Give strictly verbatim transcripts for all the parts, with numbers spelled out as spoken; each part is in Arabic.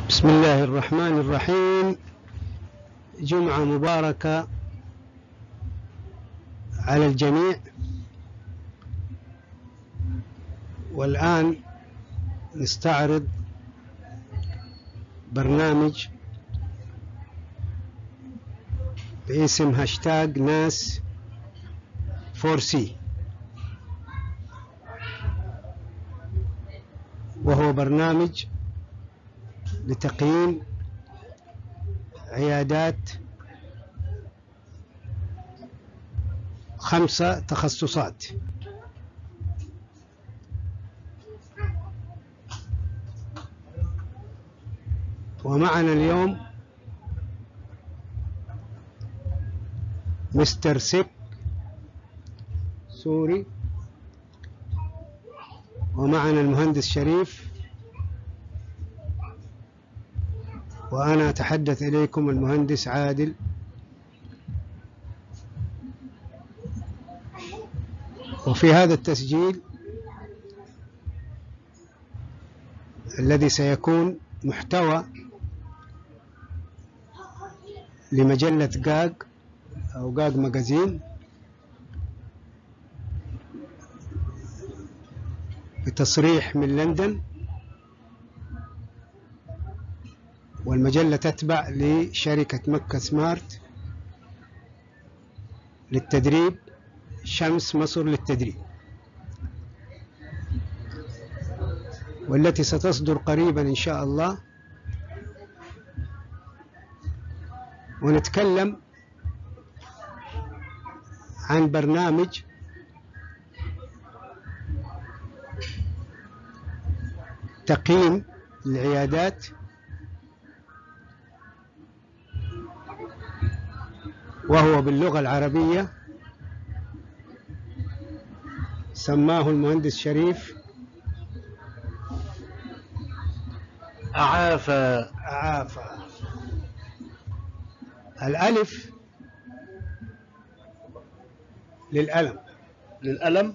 بسم الله الرحمن الرحيم. جمعة مباركة على الجميع. والآن نستعرض برنامج باسم هاشتاج ناس فور سي، وهو برنامج لتقييم عيادات خمسة تخصصات. ومعنا اليوم مستر سيك سوري، ومعنا المهندس شريف، وأنا أتحدث إليكم المهندس عادل. وفي هذا التسجيل الذي سيكون محتوى لمجلة جاج أو جاج ماجازين بتصريح من لندن، والمجلة تتبع لشركة مكة سمارت للتدريب، شمس مصر للتدريب، والتي ستصدر قريبا إن شاء الله. ونتكلم عن برنامج تقييم العيادات، وهو باللغة العربية سماه المهندس شريف أعافى أعافى. الألف للألم للألم،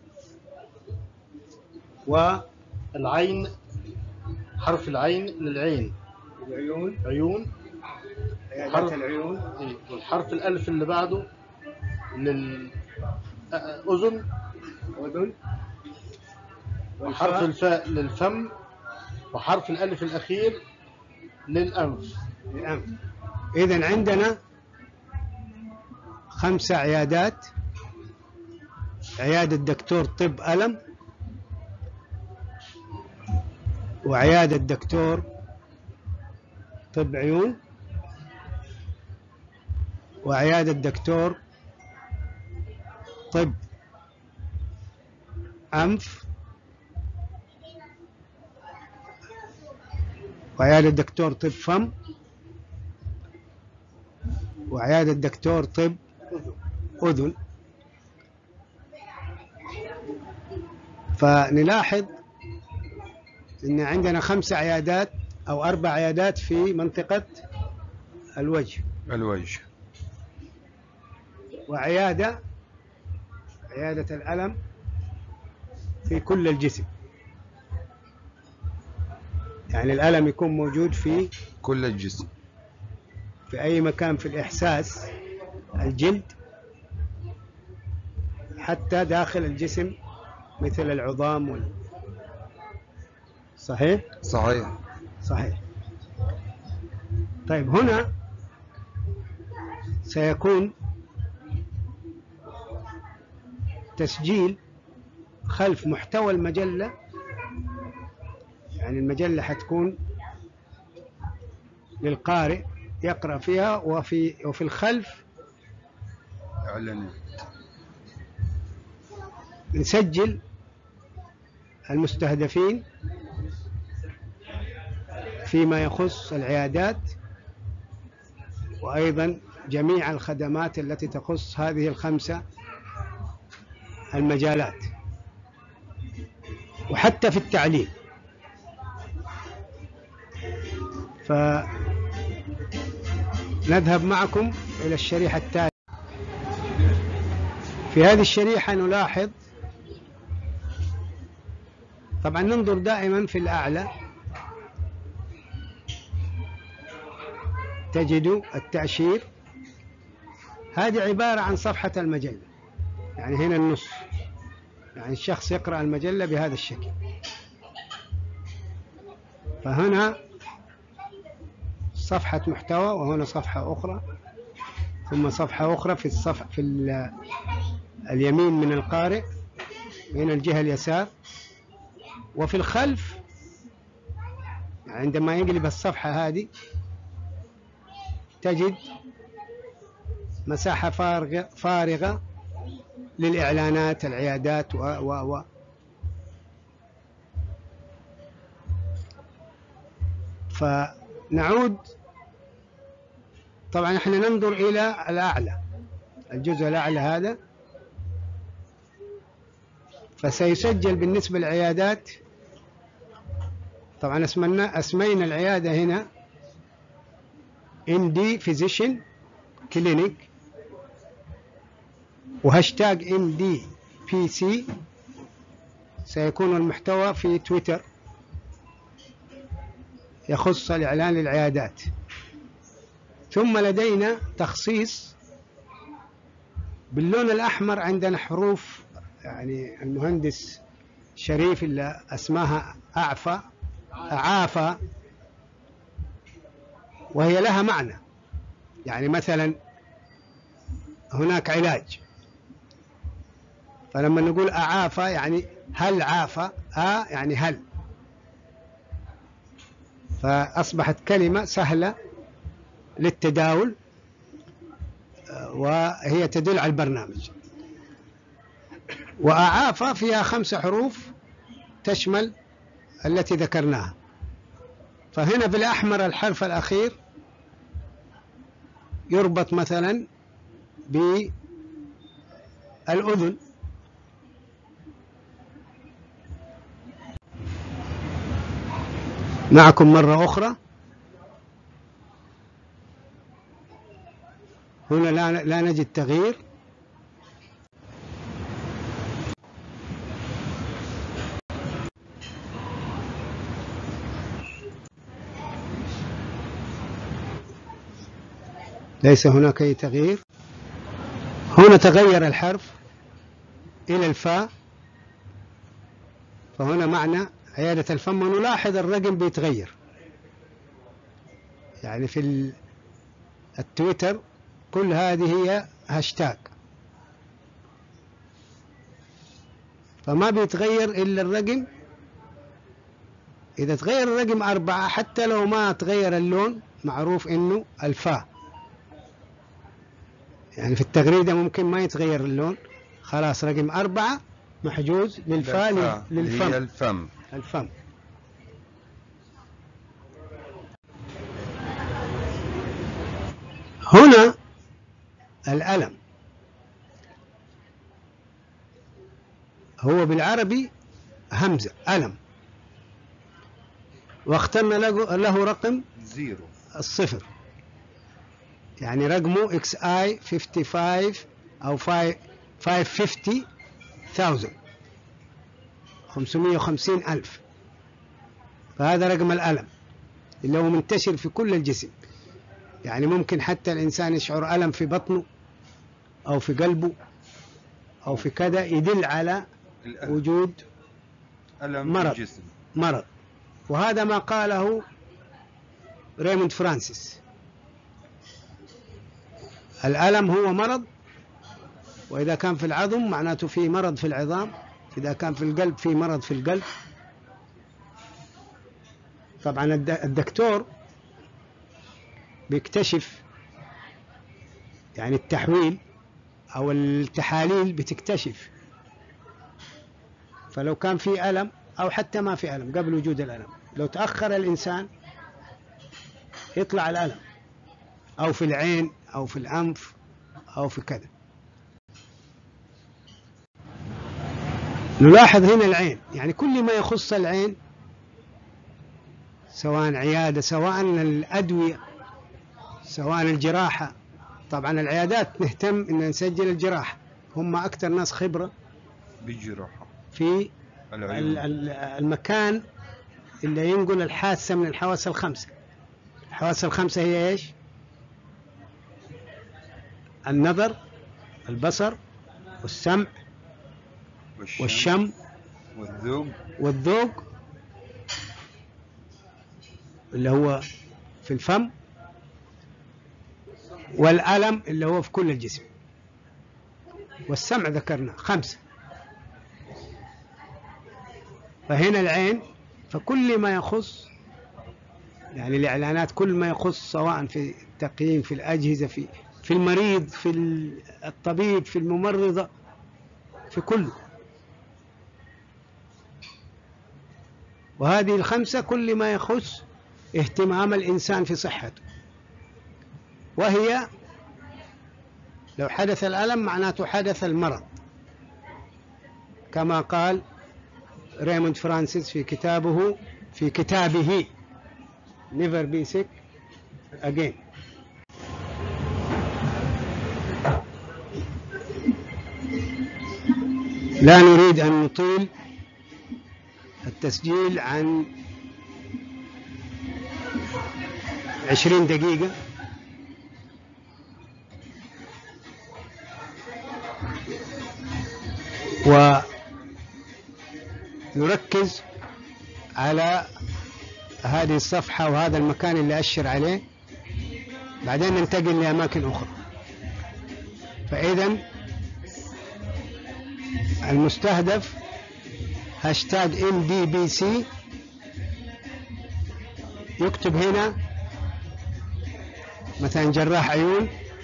والعين حرف العين للعين، والعيون عيون، عيادات العيون، والحرف الألف اللي بعده للأذن، أذن، وحرف الفاء للفم، وحرف الألف الأخير للأنف. الأنف. إذن عندنا خمسة عيادات: عيادة دكتور طب ألم، وعيادة دكتور طب عيون، وعيادة دكتور طب أنف، وعيادة دكتور طب فم، وعيادة دكتور طب أذن. فنلاحظ أن عندنا خمس عيادات أو أربع عيادات في منطقة الوجه الوجه وعيادة عيادة الألم في كل الجسم، يعني الألم يكون موجود في كل الجسم، في أي مكان في الإحساس، الجلد حتى داخل الجسم مثل العظام وال... صحيح؟ صحيح صحيح. طيب، هنا سيكون تسجيل خلف محتوى المجلة، يعني المجلة حتكون للقارئ يقرأ فيها، وفي وفي الخلف إعلانات. نسجل المستهدفين فيما يخص العيادات، وأيضا جميع الخدمات التي تخص هذه الخمسة المجالات، وحتى في التعليم. فنذهب معكم إلى الشريحة التالية. في هذه الشريحة نلاحظ طبعا ننظر دائما في الأعلى تجد التأشير. هذه عبارة عن صفحة المجلة، يعني هنا النص، يعني الشخص يقرأ المجلة بهذا الشكل. فهنا صفحة محتوى، وهنا صفحة أخرى، ثم صفحة أخرى في الصفحة في اليمين من القارئ، من الجهة اليسار. وفي الخلف عندما يقلب الصفحة هذه تجد مساحة فارغة, فارغة للإعلانات، العيادات و و و فنعود. طبعا احنا ننظر إلى الأعلى، الجزء الأعلى هذا، فسيسجل بالنسبة للعيادات. طبعا اسمنا اسمينا العيادة هنا إم دي Physician Clinic، وهاشتاج إم دي بي سي. سيكون المحتوى في تويتر يخص الإعلان للعيادات. ثم لدينا تخصيص باللون الأحمر، عندنا حروف، يعني المهندس شريف اللي اسمها أعفى أعافى، وهي لها معنى. يعني مثلا هناك علاج، فلما نقول أعافى يعني هل عافى، آ يعني هل، فأصبحت كلمة سهلة للتداول، وهي تدل على البرنامج. وأعافى فيها خمس حروف تشمل التي ذكرناها. فهنا بالأحمر الحرف الأخير يربط مثلا بالأذن. معكم مرة أخرى. هنا لا, لا نجد تغيير. ليس هناك أي تغيير. هنا تغير الحرف إلى الفاء، فهنا معنى عيادة الفم. ونلاحظ الرقم بيتغير، يعني في التويتر كل هذه هي هاشتاج، فما بيتغير إلا الرقم. إذا تغير الرقم أربعة، حتى لو ما تغير اللون، معروف إنه الفاء. يعني في التغريدة ممكن ما يتغير اللون، خلاص رقم أربعة محجوز للفاء للفم. هي الفم. الفم. هنا الألم هو بالعربي همزة ألم، واخترنا له, له رقم زيرو الصفر، يعني رقمه اكس اي خمسة وخمسين او خمسمائة وخمسين ألف، خمسمائة وخمسين ألف. فهذا رقم الألم اللي هو منتشر في كل الجسم. يعني ممكن حتى الإنسان يشعر ألم في بطنه أو في قلبه أو في كذا، يدل على الألم. وجود ألم مرض في الجسم. مرض. وهذا ما قاله ريموند فرانسيس. الألم هو مرض، وإذا كان في العظم معناته في مرض في العظام، إذا كان في القلب في مرض في القلب. طبعا الدكتور بيكتشف، يعني التحويل أو التحاليل بتكتشف. فلو كان في ألم أو حتى ما في ألم قبل وجود الألم، لو تأخر الإنسان يطلع الألم، أو في العين أو في الأنف أو في كذا. نلاحظ هنا العين، يعني كل ما يخص العين، سواء عيادة، سواء الأدوية، سواء الجراحة. طبعا العيادات نهتم أن نسجل الجراحة، هم أكثر ناس خبرة بالجراحة في العيون. المكان اللي ينقل الحاسة من الحواس الخمسة. الحواس الخمسة هي إيش؟ النظر، البصر، والسمع، والشم, والشم، والذوق والذوق اللي هو في الفم، والألم اللي هو في كل الجسم، والسمع ذكرنا خمسة. فهنا العين، فكل ما يخص يعني الإعلانات كل ما يخص سواء في التقييم، في الأجهزة، في في المريض، في الطبيب، في الممرضة، في كله. وهذه الخمسة كل ما يخص اهتمام الإنسان في صحته. وهي لو حدث الألم معناته حدث المرض، كما قال ريموند فرانسيس في كتابه في كتابه Never be sick again. لا نريد أن نطيل التسجيل عن عشرين دقيقة، ونركز على هذه الصفحة وهذا المكان اللي أشر عليه، بعدين ننتقل لأماكن أخرى. فإذا المستهدف هاشتاج إم دي بي سي، يكتب هنا مثلا جراح عيون،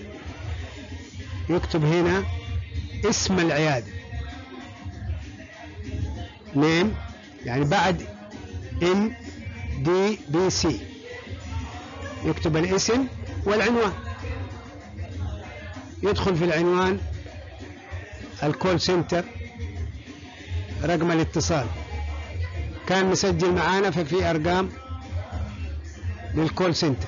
يكتب هنا اسم العيادة نيم، يعني بعد إم دي بي سي يكتب الاسم والعنوان. يدخل في العنوان الكول سنتر، رقم الاتصال كان مسجل معانا، ففي أرقام للكول سنتر،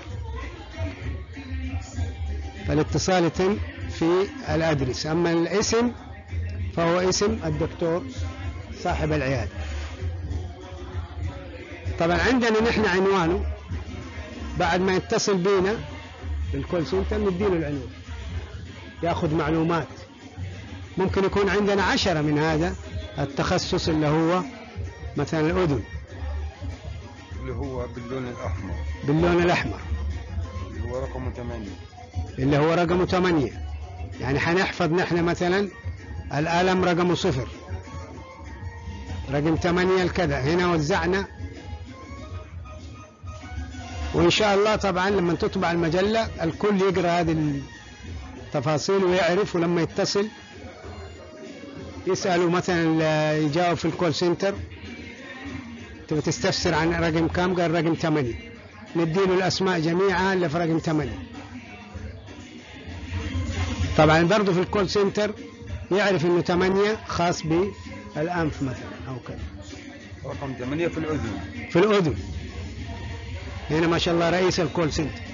فالاتصال يتم في الأدرس. أما الاسم فهو اسم الدكتور صاحب العيادة. طبعا عندنا نحن عنوانه، بعد ما يتصل بينا بالكول سنتر نديله العنوان، ياخذ معلومات. ممكن يكون عندنا عشرة من هذا التخصص اللي هو مثلا الأذن، اللي هو باللون الأحمر، باللون الأحمر اللي هو رقمه ثمانية، اللي هو رقمه ثمانية. يعني حنحفظ نحن مثلا الألم رقمه صفر، رقم ثمانية الكذا. هنا وزعنا، وإن شاء الله طبعا لما تطبع المجلة الكل يقرأ هذه التفاصيل ويعرف، ولما يتصل يسألوا مثلا يجاوب في الكول سنتر تبي تستفسر عن رقم كام، قال رقم ثمانية، نديله الأسماء جميعها اللي في رقم ثمانية. طبعا برضو في الكول سنتر يعرف انه ثمانية خاص بالأنف مثلا أو كذا. رقم ثمانية في الأذن، في الأذن. هنا ما شاء الله رئيس الكول سنتر.